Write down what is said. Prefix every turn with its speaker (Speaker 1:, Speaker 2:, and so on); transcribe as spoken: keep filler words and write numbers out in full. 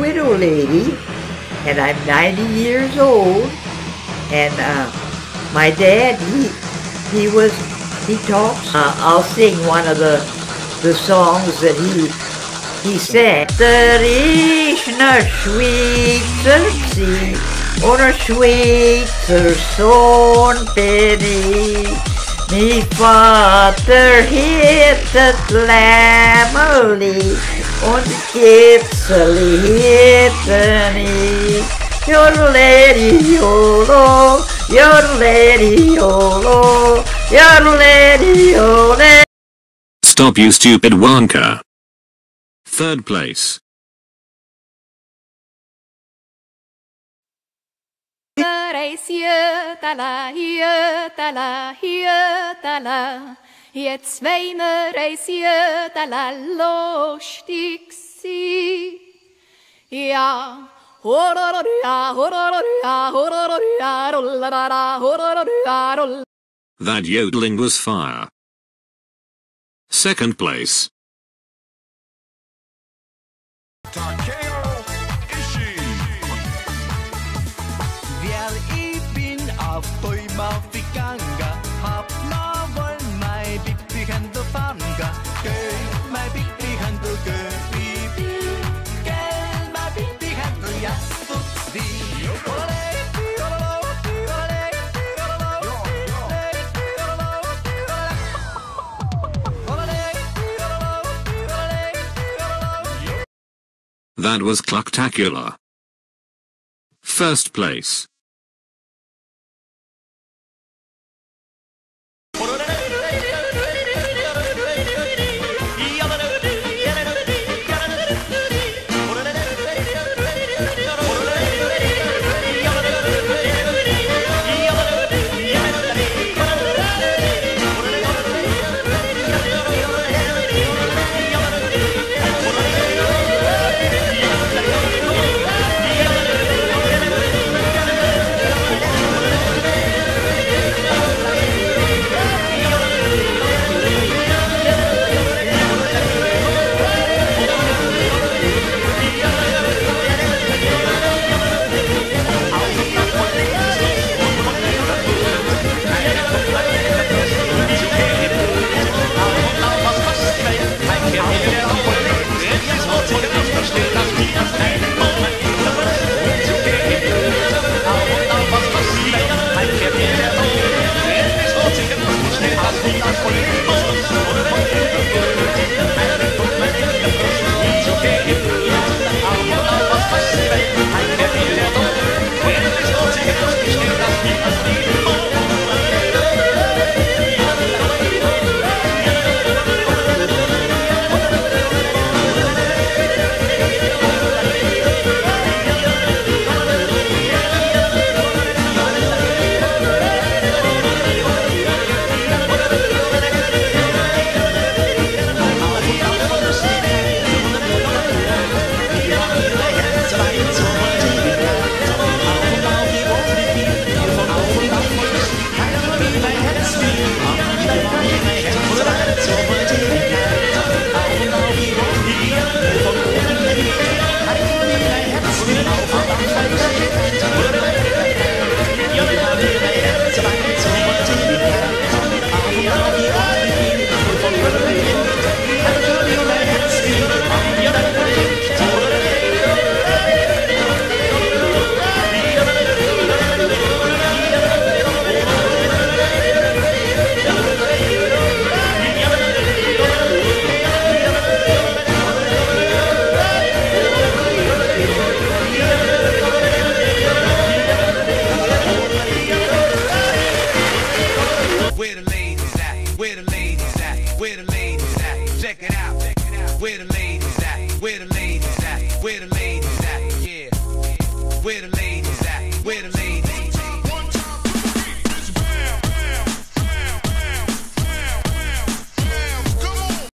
Speaker 1: widow lady, and I'm ninety years old. And uh, my dad, he he was he talks. Uh, I'll sing one of the the songs that he he sang. Der ist ne Schweizer gsi, und ein Schweizer Sohn bin ich. Mi Vater hittet Lämmeli, und Kitzeli hitten ich. Yodelady yolo, yodelady yolo, yodelady yolo.
Speaker 2: Stop, you stupid Wonka. Third place.
Speaker 3: Jodela, jodela, jodela. Jetzt wollen wir eins jodela lustig sein. Ja.
Speaker 2: That yodeling was fire. Second place.
Speaker 4: Vel ich bin auf Däumer gegangen, hab na wohl mein Bibi Händel fangen. Geh, mein Bibi Händel, geh, Bibi. Geh, mein Bibi Händel, ja, so wie.
Speaker 2: That was clucktacular. First place.
Speaker 4: Where the ladies at? Where the ladies at? Where the ladies